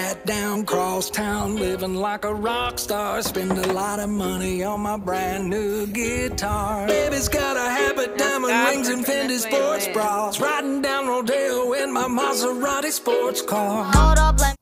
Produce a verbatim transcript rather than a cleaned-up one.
hat down, cross town, living like a rock star. Spend a lot of money on my brand new guitar. Baby's got a habit, diamond rings and Fendi sports bras. Riding down Rodeo in my Maserati sports car. Hold up, let